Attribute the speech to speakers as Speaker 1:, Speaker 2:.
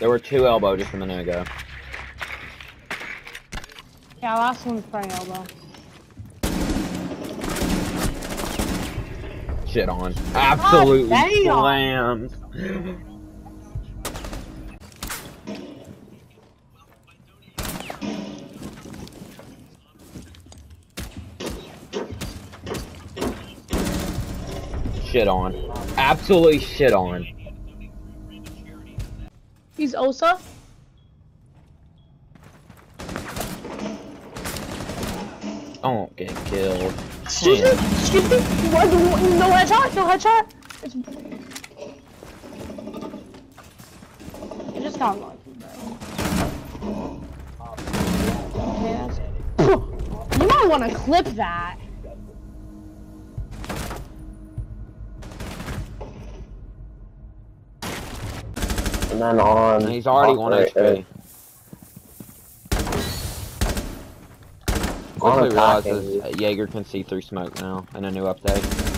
Speaker 1: There were 2 elbow just a minute ago.
Speaker 2: Yeah, last one's probably elbow.
Speaker 1: Shit on. Absolutely
Speaker 2: damn.
Speaker 1: slammed. Shit on. Absolutely shit on.
Speaker 2: He's Osa.
Speaker 1: Don't get killed.
Speaker 2: Excuse me? Excuse me? What? No headshot? No headshot? It just got lucky, bro. Yes. You might want to clip that.
Speaker 3: And then on.
Speaker 1: He's already 1 HP. Quickly realizes Jaeger can see through smoke now in a new update.